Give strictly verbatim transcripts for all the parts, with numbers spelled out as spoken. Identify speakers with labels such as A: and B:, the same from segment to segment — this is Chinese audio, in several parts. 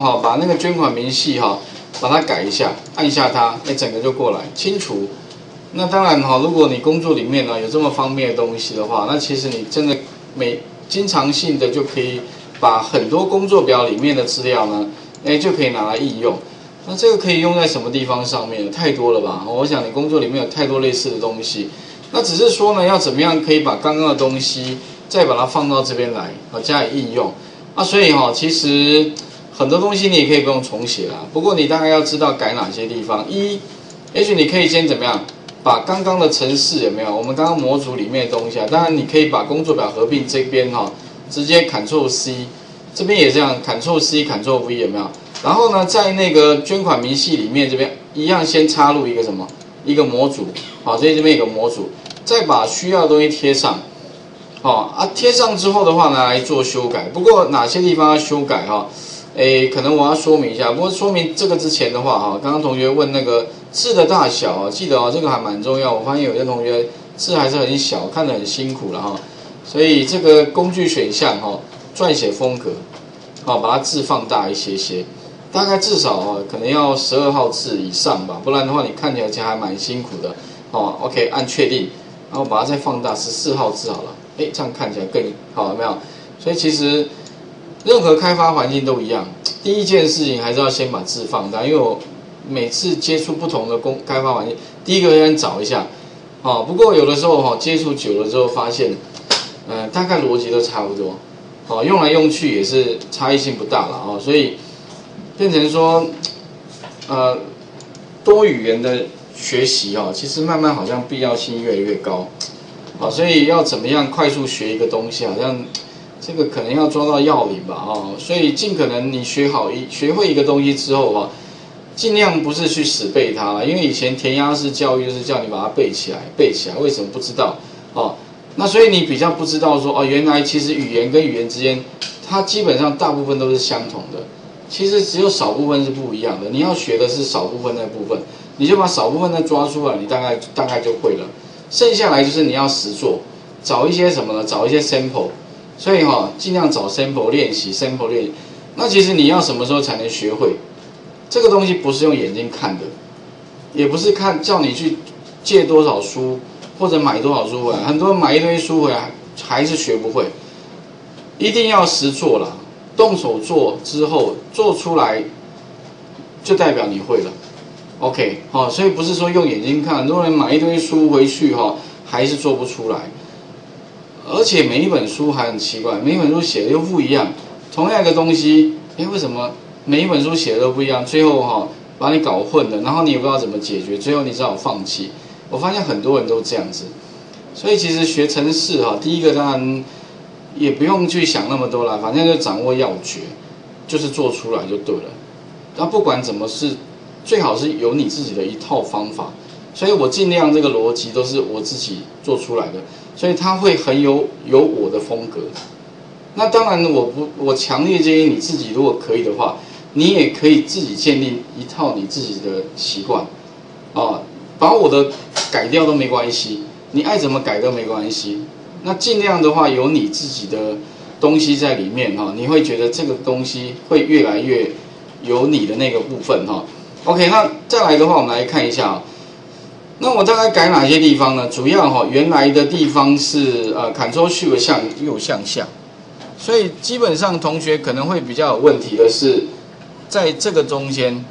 A: 好，把那个捐款明细哈，把它改一下，按下它，哎，整个就过来清除。那当然哈，如果你工作里面呢有这么方便的东西的话，那其实你真的每经常性的就可以把很多工作表里面的资料呢，哎，就可以拿来应用。那这个可以用在什么地方上面？太多了吧？我想你工作里面有太多类似的东西。那只是说呢，要怎么样可以把刚刚的东西再把它放到这边来，啊，加以应用。啊，所以哈，其实。很多东西你也可以不用重写啦，不过你大概要知道改哪些地方。一，也许你可以先怎么样，把刚刚的程式有没有？我们刚刚模组里面的东西啊，当然你可以把工作表合并这边哈，直接 Ctrl C， 这边也这样 Ctrl C Ctrl V 有没有？然后呢，在那个捐款明细里面这边一样先插入一个什么？一个模组，好，所以这边有个模组，再把需要的东西贴上。好啊，贴上之后的话呢，来做修改。不过哪些地方要修改哈？诶，可能我要说明一下。不过说明这个之前的话，哈，刚刚同学问那个字的大小啊，记得哦，这个还蛮重要。我发现有些同学字还是很小，看得很辛苦了哈。所以这个工具选项哈，撰写风格，好，把它字放大一些些，大概至少啊，可能要十二号字以上吧，不然的话你看起来其实还蛮辛苦的。哦 ，OK， 按确定，然后把它再放大十四号字好了。诶，这样看起来更好，有没有？所以其实。任何开发环境都一样，第一件事情还是要先把字放大，因为我每次接触不同的工开发环境，第一个先找一下，哦，不过有的时候哈接触久了之后发现，呃，大概逻辑都差不多，哦，用来用去也是差异性不大了哦，所以变成说，呃，多语言的学习哈，其实慢慢好像必要性越来越高，好，所以要怎么样快速学一个东西，好像。这个可能要抓到要领吧，哦，所以尽可能你学好一学会一个东西之后啊，尽量不是去死背它了，因为以前填鸭式教育就是叫你把它背起来，背起来，为什么不知道？哦，那所以你比较不知道说，哦，原来其实语言跟语言之间，它基本上大部分都是相同的，其实只有少部分是不一样的。你要学的是少部分那部分，你就把少部分的抓出来，你大概大概就会了。剩下来就是你要实做，找一些什么呢？找一些 sample。所以哈、哦，尽量找 sample 练习 ，sample 练习。那其实你要什么时候才能学会？这个东西不是用眼睛看的，也不是看叫你去借多少书或者买多少书回来。很多人买一堆书回来还是学不会，一定要实做啦，动手做之后做出来，就代表你会了。OK， 好、哦，所以不是说用眼睛看，很多人买一堆书回去哈、哦，还是做不出来。而且每一本书还很奇怪，每一本书写的又不一样，同样一个东西，哎，为什么每一本书写的都不一样？最后哈、哦、把你搞混了，然后你也不知道怎么解决，最后你只好放弃。我发现很多人都这样子，所以其实学程式哈，第一个当然也不用去想那么多啦，反正就掌握要诀，就是做出来就对了。那不管怎么是，最好是有你自己的一套方法。所以我尽量这个逻辑都是我自己做出来的，所以它会很有有我的风格。那当然，我不，我强烈建议你自己，如果可以的话，你也可以自己建立一套你自己的习惯，啊，把我的改掉都没关系，你爱怎么改都没关系。那尽量的话，有你自己的东西在里面哈，你会觉得这个东西会越来越有你的那个部分哈。OK， 那再来的话，我们来看一下。那我大概改哪些地方呢？主要哈，原来的地方是呃 Ctrl Shift 向右向下，所以基本上同学可能会比较有问题的是，在这个中间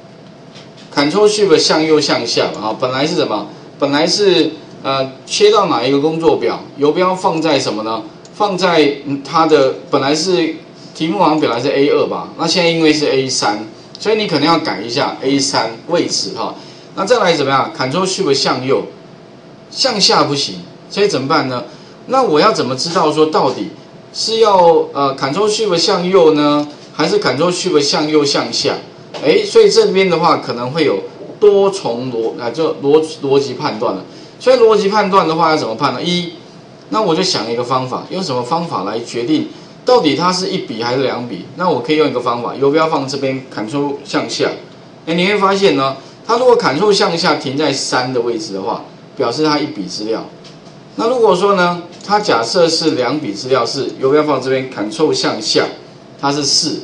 A: Ctrl Shift 向右向下啊，本来是什么？本来是呃切到哪一个工作表，游标放在什么呢？放在、嗯、它的本来是题目好像本来是 A 二 吧，那现在因为是 A 三，所以你可能要改一下 A 三 位置哈。那再来怎么样 ？Ctrl Shift 向右，向下不行，所以怎么办呢？那我要怎么知道说到底是要呃 Ctrl Shift 向右呢，还是 Ctrl Shift 向右向下？哎，所以这边的话可能会有多重逻啊，就逻逻辑判断了。所以逻辑判断的话要怎么判呢？一，那我就想一个方法，用什么方法来决定到底它是一笔还是两笔？那我可以用一个方法，游标放这边 ，Ctrl 向下。哎，你会发现呢。它如果Ctrl向下停在三的位置的话，表示它一笔资料。那如果说呢，它假设是两笔资料，是游标放这边Ctrl向下，它是四，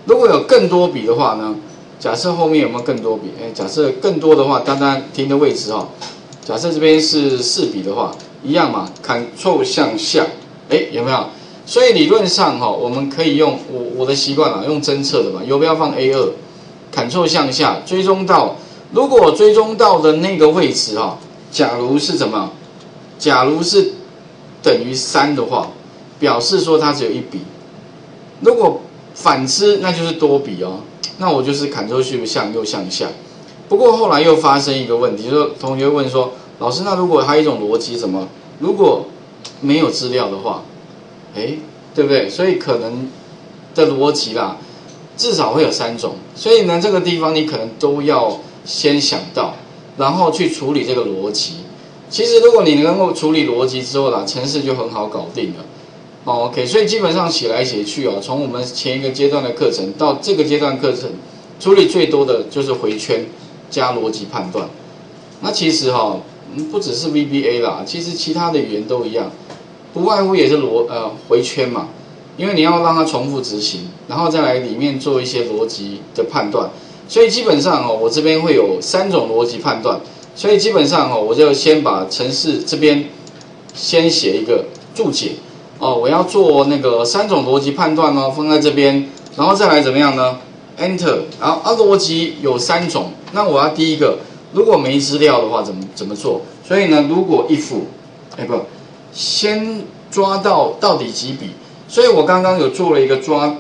A: 如果有更多笔的话呢？假设后面有没有更多笔？哎，假设更多的话，单单停的位置哈、哦，假设这边是四笔的话，一样嘛 ，Ctrl 向下，哎，有没有？所以理论上哈、哦，我们可以用我我的习惯啊，用侦测的嘛，游标放 A 二 ，Ctrl 向下追踪到，如果追踪到的那个位置哈、哦，假如是怎么？假如是等于三的话，表示说它只有一笔。如果反之，那就是多笔哦。那我就是 Ctrl Shift 向右向下。不过后来又发生一个问题，就是同学问说，老师，那如果还有一种逻辑，什么？如果没有资料的话，哎，对不对？所以可能的逻辑啦，至少会有三种。所以呢，这个地方你可能都要先想到，然后去处理这个逻辑。其实如果你能够处理逻辑之后啦，程式就很好搞定了。哦 ，OK， 所以基本上写来写去哦，从我们前一个阶段的课程到这个阶段课程，处理最多的就是回圈加逻辑判断。那其实哈、哦，不只是 V B A 啦，其实其他的语言都一样，不外乎也是逻呃回圈嘛，因为你要让它重复执行，然后再来里面做一些逻辑的判断。所以基本上哦，我这边会有三种逻辑判断，所以基本上哦，我就先把程式这边先写一个注解。哦，我要做那个三种逻辑判断哦，放在这边，然后再来怎么样呢 ？Enter， 然后啊，逻辑有三种，那我要第一个，如果没资料的话，怎么怎么做？所以呢，如果 if， 哎不，先抓到到底几笔，所以我刚刚有做了一个抓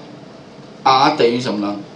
A: R 等于什么呢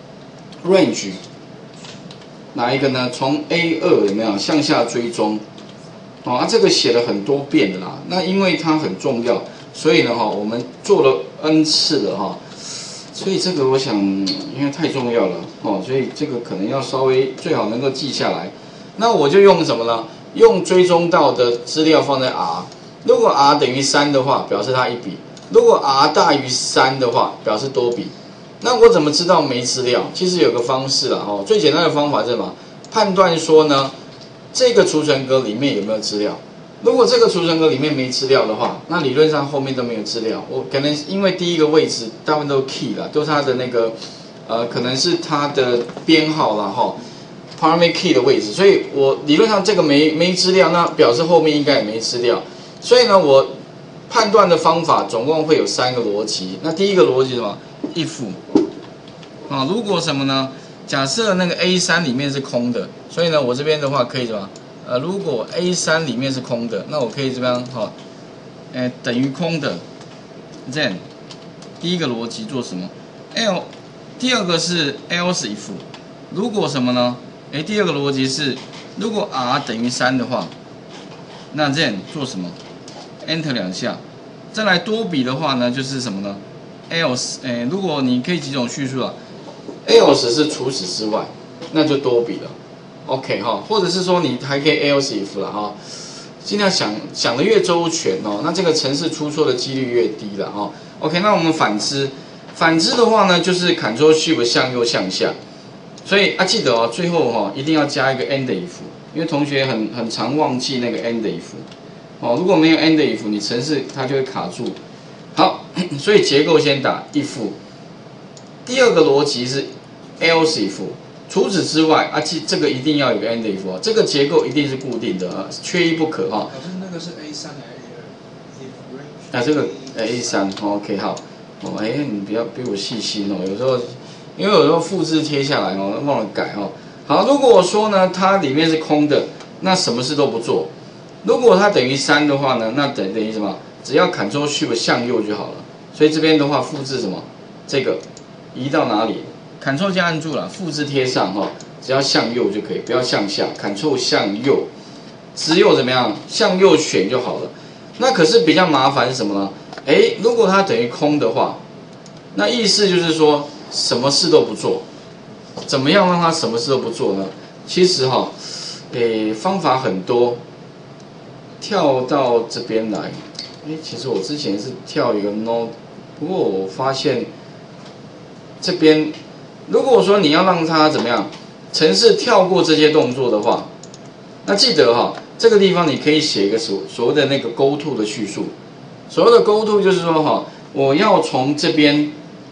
A: ？range， 哪一个呢？从 A 二 有没有向下追踪？哦，啊，这个写了很多遍的啦，那因为它很重要。所以呢，哈，我们做了 N 次了哈，所以这个我想，因为太重要了哦，所以这个可能要稍微最好能够记下来。那我就用什么呢？用追踪到的资料放在 R， 如果 R 等于三的话，表示它一笔；如果 R 大于三的话，表示多笔。那我怎么知道没资料？其实有个方式啦，哈，最简单的方法是什么？判断说呢，这个储存格里面有没有资料？如果这个储存格里面没资料的话，那理论上后面都没有资料。我可能因为第一个位置大部分都 key 啦，都是它的那个呃，可能是它的编号啦哈 ，parameter key 的位置，所以我理论上这个没没资料，那表示后面应该也没资料。所以呢，我判断的方法总共会有三个逻辑。那第一个逻辑是什么 ？if 啊，如果什么呢？假设那个 A 三 里面是空的，所以呢，我这边的话可以什么？呃，如果 A 三 里面是空的，那我可以这边哈，呃，等于空的 ，then 第一个逻辑做什么 ？L， 第二个是 else if， 如果什么呢？哎，第二个逻辑是，如果 R 等于三的话，那 then 做什么 ？Enter 两下，再来多笔的话呢，就是什么呢 ？else， 哎，如果你可以几种叙述啊 ？else 是除此之外，那就多笔了。OK 哈，或者是说你还可以 else if 了哈，尽量想想的越周全哦，那这个程式出错的几率越低了哈。OK， 那我们反之，反之的话呢，就是 Ctrl Shift 向右向下，所以啊记得哦，最后哈一定要加一个 end if， 因为同学很很常忘记那个 end if， 哦，如果没有 end if， 你程式它就会卡住。好，所以结构先打 if， 第二个逻辑是 else if。除此之外，啊，这这个一定要有个 end if， 这个结构一定是固定的啊，缺一不可哈。
B: 老师，那个是 A 三还是 A 二？
A: 啊，这个 A 三 ，OK 好，哦，哎，你比较比我细心哦，有时候因为有时候复制贴下来哦，忘了改哦。好，如果我说呢，它里面是空的，那什么事都不做。如果它等于三的话呢，那等等于什么？只要 Ctrl Shift 向右就好了。所以这边的话，复制什么？这个移到哪里？Ctrl 加按住了，复制贴上哈，只要向右就可以，不要向下。Ctrl 向右，只有怎么样向右选就好了。那可是比较麻烦是什么呢？哎，如果它等于空的话，那意思就是说什么事都不做。怎么样让它什么事都不做呢？其实哈，诶，方法很多。跳到这边来，哎，其实我之前是跳一个 no， 不过我发现这边。如果说你要让它怎么样，程式跳过这些动作的话，那记得哈，这个地方你可以写一个所所谓的那个 go to 的叙述。所谓的 go to 就是说哈，我要从这边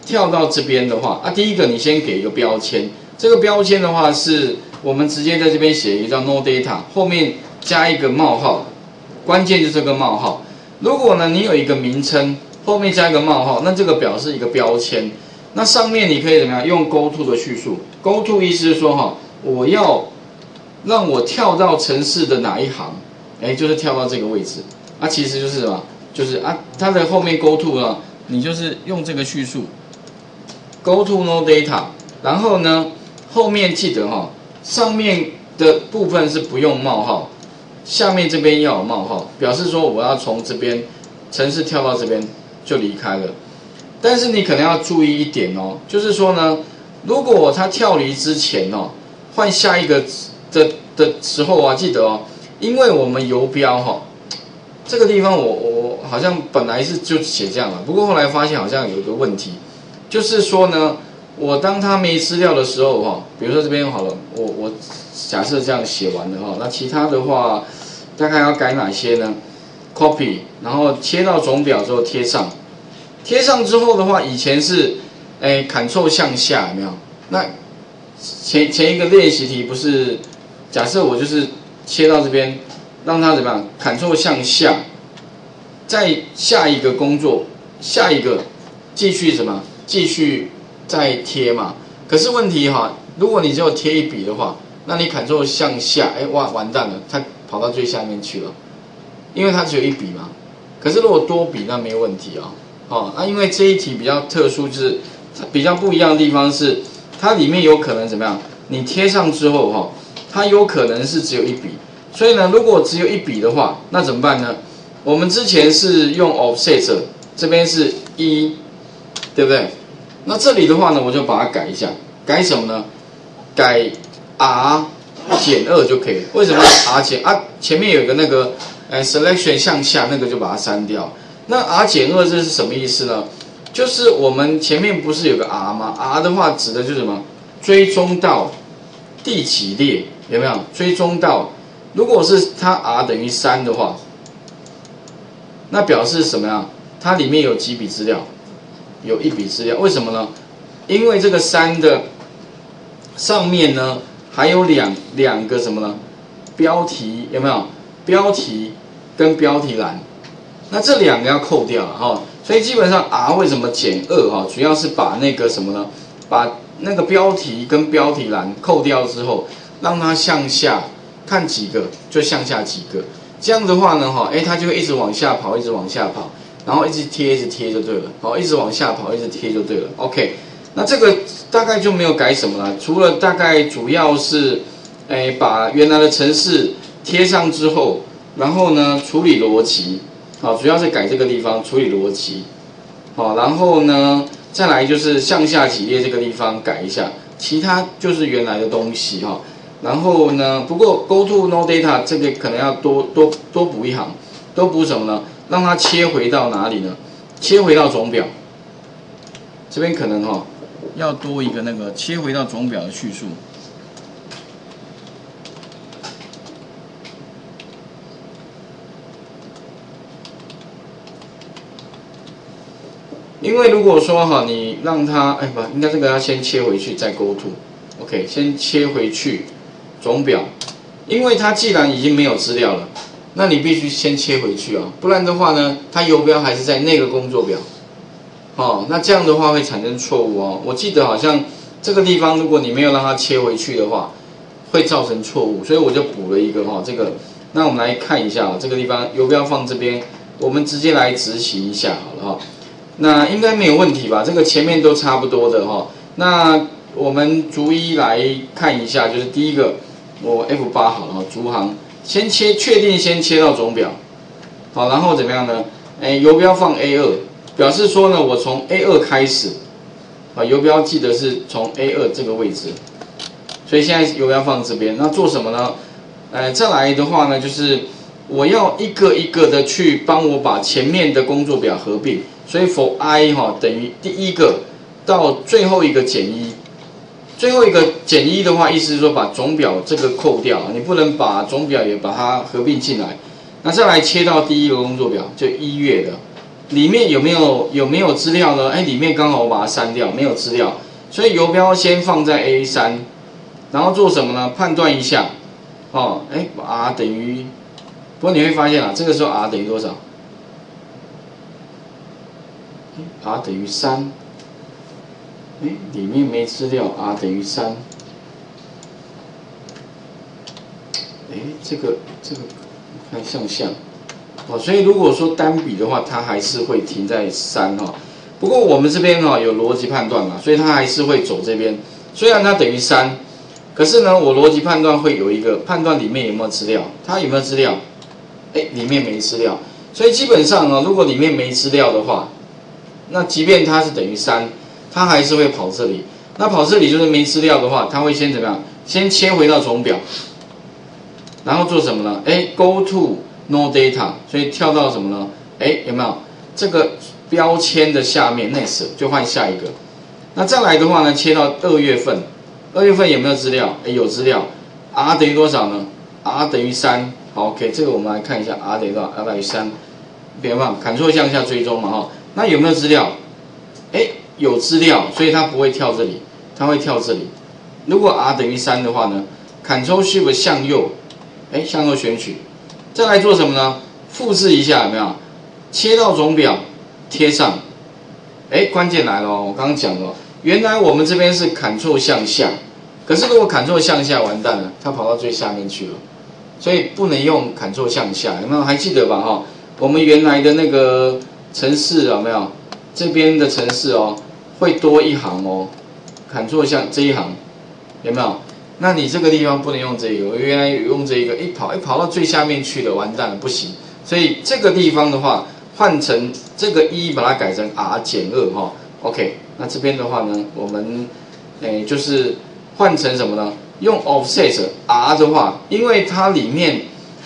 A: 跳到这边的话，啊，第一个你先给一个标签，这个标签的话是我们直接在这边写一个叫 no data， 后面加一个冒号，关键就是这个冒号。如果呢你有一个名称，后面加一个冒号，那这个表示一个标签。那上面你可以怎么样用 go to 的叙述 ？go to 意思是说哈，我要让我跳到程式的哪一行？哎，就是跳到这个位置。啊，其实就是什么？就是啊，它的后面 go to 呢，你就是用这个叙述 go to no data， 然后呢后面记得哈，上面的部分是不用冒号，下面这边要有冒号，表示说我要从这边程式跳到这边就离开了。但是你可能要注意一点哦，就是说呢，如果它跳离之前哦，换下一个的的时候啊，记得哦，因为我们游标哈、哦，这个地方我我好像本来是就写这样了，不过后来发现好像有一个问题，就是说呢，我当它没资料的时候哈、哦，比如说这边好了，我我假设这样写完了哈、哦，那其他的话大概要改哪些呢 ？Copy， 然后切到总表之后贴上。贴上之后的话，以前是，哎 ，Ctrl 向下有没有？那前前一个练习题不是，假设我就是切到这边，让它怎么样 ？Ctrl 向下，再下一个工作，下一个继续什么？继续再贴嘛。可是问题哈，如果你只有贴一笔的话，那你 Ctrl 向下，哎哇，完蛋了，它跑到最下面去了，因为它只有一笔嘛。可是如果多笔，那没问题啊、哦。哦，那、啊、因为这一题比较特殊，就是比较不一样的地方是，它里面有可能怎么样？你贴上之后哈、哦，它有可能是只有一笔，所以呢，如果只有一笔的话，那怎么办呢？我们之前是用 offset， 这边是一，对不对？那这里的话呢，我就把它改一下，改什么呢？改 r 减二就可以了。为什么 r 减啊？前面有个那个呃 selection 向下，那个就把它删掉。那 r 减二这是什么意思呢？就是我们前面不是有个 r 吗 ？r 的话指的就是什么？追踪到第几列，有没有？追踪到，如果是它 r 等于三的话，那表示什么呀？它里面有几笔资料？有一笔资料，为什么呢？因为这个三的上面呢还有两两个什么呢？标题有没有？标题跟标题栏。那这两个要扣掉了哈，所以基本上 r 为什么减二哈，主要是把那个什么呢？把那个标题跟标题栏扣掉之后，让它向下看几个就向下几个，这样的话呢哈，哎它就会一直往下跑，一直往下跑，然后一直贴一直贴就对了，好，一直往下跑，一直贴就对了。OK， 那这个大概就没有改什么了，除了大概主要是，哎把原来的程式贴上之后，然后呢处理逻辑。好，主要是改这个地方处理逻辑，好，然后呢，再来就是向下几列这个地方改一下，其他就是原来的东西哈。然后呢，不过 go to no data 这个可能要多多多补一行，多补什么呢？让它切回到哪里呢？切回到总表，这边可能哈要多一个那个切回到总表的叙述。因为如果说哈，你让它哎不，应该这个要先切回去再 go to，OK， 先切回去总表，因为它既然已经没有资料了，那你必须先切回去啊、哦，不然的话呢，它游标还是在那个工作表，哦，那这样的话会产生错误哦。我记得好像这个地方如果你没有让它切回去的话，会造成错误，所以我就补了一个哈、哦、这个。那我们来看一下啊、哦，这个地方游标放这边，我们直接来执行一下好了哈、哦。那应该没有问题吧？这个前面都差不多的哈、哦。那我们逐一来看一下，就是第一个，我 F 八 好了哈，逐行先切，确定先切到总表，好，然后怎么样呢？哎，游标放 A 二，表示说呢，我从 A 二开始，啊，游标记得是从 A 二这个位置，所以现在游标放这边，那做什么呢？呃，再来的话呢，就是我要一个一个的去帮我把前面的工作表合并。所以 for i 哈等于第一个到最后一个减一，最后一个减一的话，意思是说把总表这个扣掉，你不能把总表也把它合并进来。那再来切到第一个工作表，就一月的， 里面有没有有没有资料呢？哎，里面刚好我把它删掉，没有资料，所以游标先放在 A 三，然后做什么呢？判断一下，哦，哎 ，R 等于，不过你会发现啊，这个时候 R 等于多少 ？R 等于三，哎，里面没资料 ，R 等于三，哎，这个这个看像不像？哦，所以如果说单笔的话，它还是会停在三哈。不过我们这边哈有逻辑判断嘛，所以它还是会走这边。虽然它等于三，可是呢，我逻辑判断会有一个判断里面有没有资料，它有没有资料？哎，里面没资料。所以基本上呢，如果里面没资料的话，那即便它是等于三，它还是会跑这里。那跑这里就是没资料的话，它会先怎么样？先切回到总表，然后做什么呢？哎 ，go to no data， 所以跳到什么呢？哎，有没有这个标签的下面 next 就换下一个。那再来的话呢，切到二月份，二月份有没有资料？哎，有资料。R 等于多少呢 ？R 等于三。好 ，OK， 这个我们来看一下 R 等于多少 ？R 等于三。别忘，Ctrl向下追踪嘛哈。那有没有资料？哎，有资料，所以它不会跳这里，它会跳这里。如果 R 等于三的话呢 ，Ctrl Shift 向右，哎，向右选取。再来做什么呢？复制一下有没有？切到总表，贴上。哎，关键来了哦！我刚刚讲了，原来我们这边是 Ctrl 向下，可是如果 Ctrl 向下完蛋了，它跑到最下面去了，所以不能用 Ctrl 向下，有没有？还记得吧？哈，我们原来的那个程式有没有？这边的程式哦，会多一行哦 ，Ctrl 向这一行有没有？那你这个地方不能用这个，我原来有用这个，一跑一跑到最下面去了，完蛋了，不行。所以这个地方的话，换成这个一，把它改成 R 减二哈 ，OK。那这边的话呢，我们诶就是换成什么呢？用 offset R 的话，因为它里面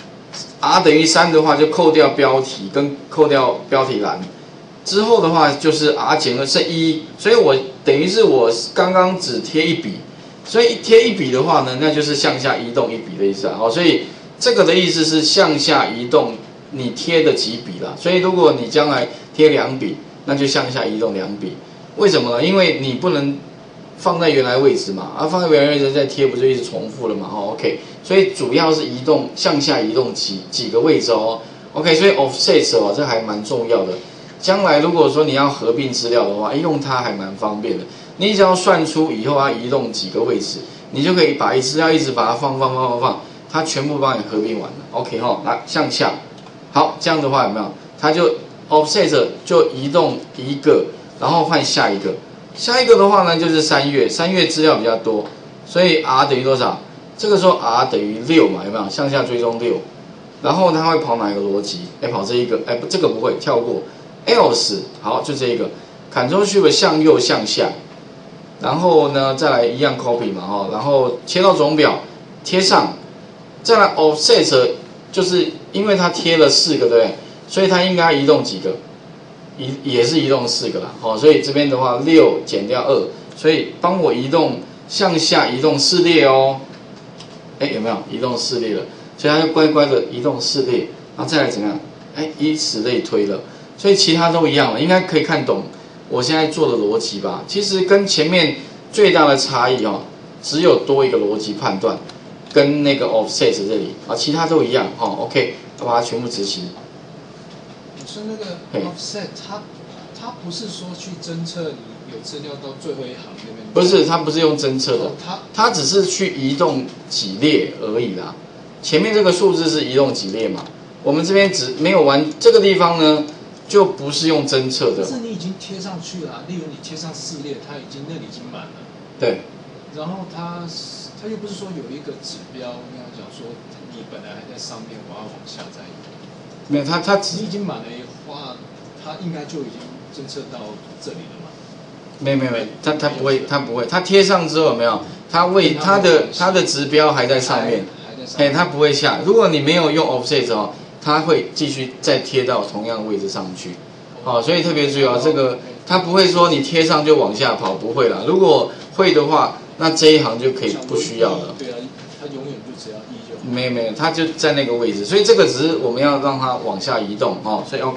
A: R 等于三的话，就扣掉标题跟扣掉标题栏，之后的话就是 R 减二是一，所以我等于是我刚刚只贴一笔。所以贴一笔的话呢，那就是向下移动一笔的意思啊。好，所以这个的意思是向下移动你贴的几笔啦。所以如果你将来贴两笔，那就向下移动两笔。为什么呢？因为你不能放在原来位置嘛，啊，放在原来位置再贴不就一直重复了嘛？哦 ，OK。所以主要是移动向下移动几几个位置哦。OK， 所以 offset 哦，这还蛮重要的。将来如果说你要合并资料的话，用它还蛮方便的。你只要算出以后要移动几个位置，你就可以把资料一直把它放放放放放，它全部帮你合并完了。OK 哈，来向下，好，这样的话有没有？它就 offset 就移动一个，然后换下一个。下一个的话呢，就是三月，三月资料比较多，所以 R 等于多少？这个时候 R 等于六嘛，有没有？向下追踪六，然后它会跑哪一个逻辑？哎，跑这一个，哎，这个不会，跳过。else 好，就这一个 ，Ctrl Shift 向右向下。然后呢，再来一样 copy 嘛，哈，然后切到总表，贴上，再来 offset， 就是因为它贴了四个，对不对？所以它应该移动几个？移也是移动四个啦，好，所以这边的话六减掉二，所以帮我移动向下移动四列哦。哎，有没有移动四列了？所以它就乖乖的移动四列，然后再来怎么样？哎，以此类推了，所以其他都一样了，应该可以看懂。我现在做的逻辑吧，其实跟前面最大的差异哦，只有多一个逻辑判断，跟那个 offset 这里啊，其他都一样哦。OK， 要把它全部执行。
B: 你说那个 offset， 它它不是说去侦测你有资料到最后一行那边？
A: 不是，它不是用侦测的，
B: 哦、它
A: 它只是去移动几列而已啦。前面这个数字是移动几列嘛？我们这边只没有完这个地方呢。就不是用侦测的。
B: 可是你已经贴上去了，例如你贴上四列，它已经那里已经满了。
A: 对。
B: 然后它它又不是说有一个指标，跟他讲说你本来还在上面，我要往下再移。
A: 没有，它它
B: 你已经满了的话，它应该就已经侦测到这里了嘛？
A: 没有没有没有，它它不会，它不会，它贴上之后有没有？它为它的它的指标还在上面，哎，它不会下。如果你没有用 offset 哦。它会继续再贴到同样位置上去，好、哦，所以特别注意啊，这个它不会说你贴上就往下跑，不会啦。如果会的话，那这一行就可以不需要了。
B: 对啊，它永远就只要一就好。
A: 没有没有，它就在那个位置，所以这个只是我们要让它往下移动哦。所以 OK，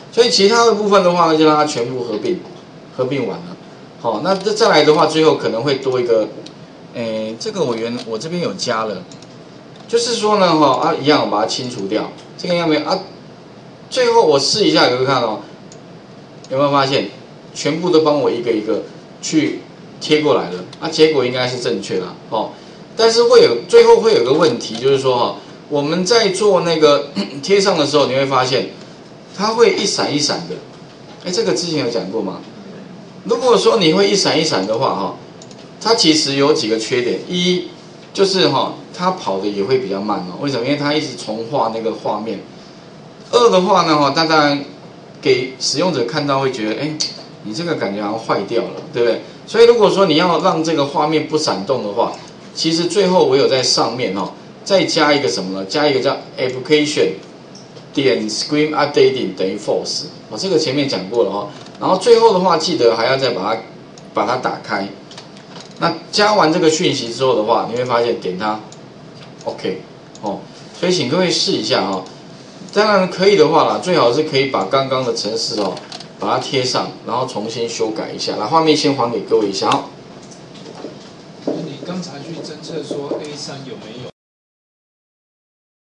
A: 所以其他的部分的话呢，就让它全部合并，合并完了。好，那这再来的话，最后可能会多一个，诶，这个我原我这边有加了，就是说呢，哈啊，一样我把它清除掉，这个应该没有啊。最后我试一下，有没有看哦？有没有发现，全部都帮我一个一个去贴过来了？啊，结果应该是正确的哦。但是会有最后会有个问题，就是说哈，我们在做那个贴上的时候，你会发现它会一闪一闪的。哎，这个之前有讲过吗？如果说你会一闪一闪的话哈，它其实有几个缺点，一就是哈，它跑的也会比较慢哦。为什么？因为它一直重画那个画面。二的话呢哈，它当然给使用者看到会觉得，哎，你这个感觉好像坏掉了，对不对？所以如果说你要让这个画面不闪动的话，其实最后我有在上面哈、哦，再加一个什么呢？加一个叫 application 点 screen updating 等于 false 哦，这个前面讲过了哈、哦。然后最后的话，记得还要再把它把它打开。那加完这个讯息之后的话，你会发现点它 OK 哦。所以请各位试一下哈、哦。当然可以的话啦，最好是可以把刚刚的程式哦，把它贴上，然后重新修改一下。来，画面先还给各位一下哦。
B: 你刚才去侦测说 A 三有没有？